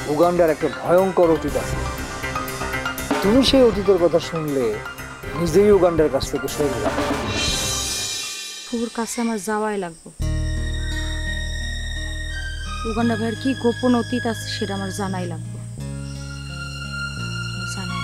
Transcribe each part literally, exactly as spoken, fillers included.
উগান্ডার একটা ভয়ঙ্কর অতীত আছে। তুমি সেই অতীতের কথা শুনলে নিজেই উগান্ডার কাছ থেকে সরে যাবে। ফুফুর কাছে আমার যাওয়াই লাগবে। উগান্ডা ভাইয়ের কি গোপন অতীত আছে সেটা আমার জানাই লাগবে। জানাই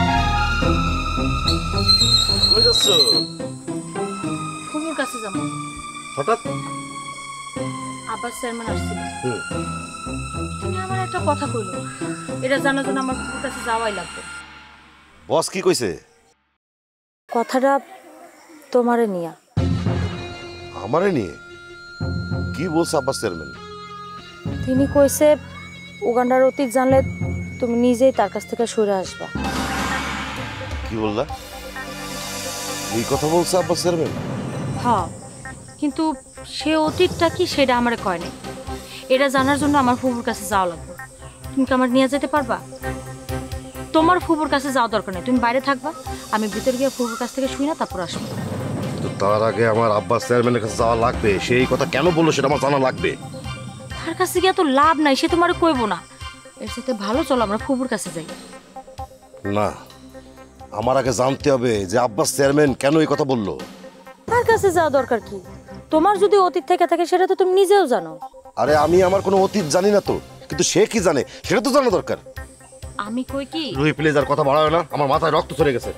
ফুফুর কাছে যাবো। হঠাৎ আব্বাস চেয়ারম্যান আসছিল, তুমি আমার একটা কথা কইলো, এটা জানার জন্য আমার ফুফুর কাছে যাওয়াই লাগবে। বস কি কইছে? কথাটা তোমারে নিয়া। আমারে নিয়ে কি বলছে আব্বাস চেয়ারম্যান? তিনি কইছে উগান্ডার অতীত জানলে তুমি নিজেই তার কাছ থেকে সরে আসবা। কি বললা? এই কথা বলছে আব্বাস চেয়ারম্যান? হ্যাঁ, কিন্তু সে অতীতটা কি সেটা আমারে কয় নাই। এটা জানার জন্য আমার ফুফুর কাছে যাওয়া লাগবে। তুমি কি আমার নিয়ে যেতে পারবা? তোমার ফুফুর কাছে যাওয়া দরকার নেই, তুমি বাইরে থাকবা, আমি ভিতরে গিয়ে ফুফুর কাছ থেকে শুই না তারপর আসবো। তো তার আগে আমার আব্বাস চেয়ারম্যানের কাছে যাওয়া লাগবে, সেই কথা কেন বললো সেটা আমার জানা লাগবে। তার কাছে গিয়ে তো লাভ নাই, সে তোমার কইবো না। এর সাথে ভালো চলো আমরা ফুফুর কাছে যাই। না, আমার আগে জানতে হবে যে আব্বাস চেয়ারম্যান কেন এই কথা বললো। তার কাছে যাওয়া দরকার কি? তোমার যদি অতীত থেকে থাকে সেটা তো তুমি নিজেও জানো। আরে আমি আমার কোনো অতীত জানি না তো, কিন্তু সে কি জানে সেটা তো জানা দরকার। আমি কই কি রুহি প্লিজ আর কথা বাড়াবে না, আমার মাথায় রক্ত চলে গেছে।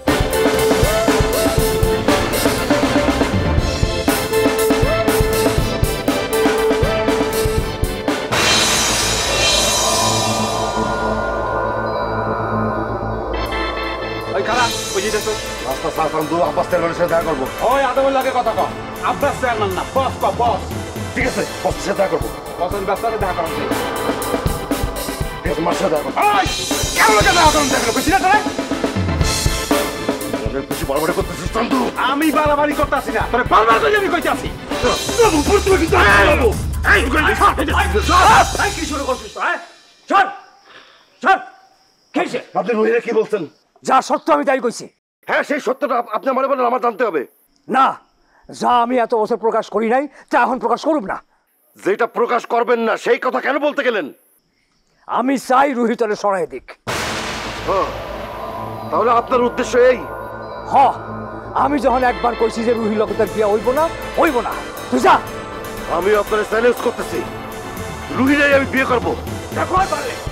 রাস্তা সাফ আনবো, আব্বাস চেয়ারম্যানের সাথে দেখা করবো। ওই আদমের লাগে কথা কও। আব্বাস চেয়ারম্যান না, বস কও, বস। ঠিক আছে, বসের সাথে দেখা করবো। বসের ব্যবসাতে দেখা করো। ঠিক আছে, মার সাথে দেখা করবো। ওই কেন লাগে দেখা করুন? দেখলো বেশি না তোরে? বেশি বাড়াবাড়ি করতেছিস চান্দু। আমি বাড়াবাড়ি করতেছি না, তোরে বারবার করে আমি কইতে আছি। কি শুরু করছিস? হ্যাঁ চল চল। আপনি রুহিরে কি বলছেন? যা সত্য আমি তাই কইছি। হ্যাঁ, সেই সত্যটা আপনি আমারে বলেন, আমার জানতে হবে। না, যা আমি এত বছর প্রকাশ করি নাই তা এখন প্রকাশ করব না। যেটা প্রকাশ করবেন না সেই কথা কেন বলতে গেলেন? আমি চাই রুহি তলে সরাই দিক। তাহলে আপনার উদ্দেশ্য এই? হ, আমি যখন একবার কইছি যে রুহি লোকে তার বিয়ে হইব না, হইব না, তুই যা। আমি আপনার চ্যালেঞ্জ করতেছি, রুহিরাই আমি বিয়ে করবো। দেখো পারলে